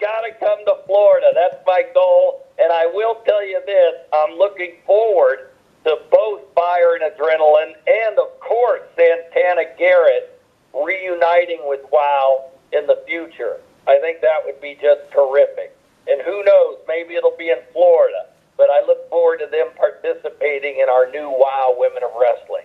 got to come to Florida. That's my goal. And I will tell you this, I'm looking forward to both Fire and Adrenaline and, of course, Santana Garrett reuniting with WOW in the future. I think that would be just terrific. And who knows, maybe it'll be in Florida. But I look forward to them participating in our new WOW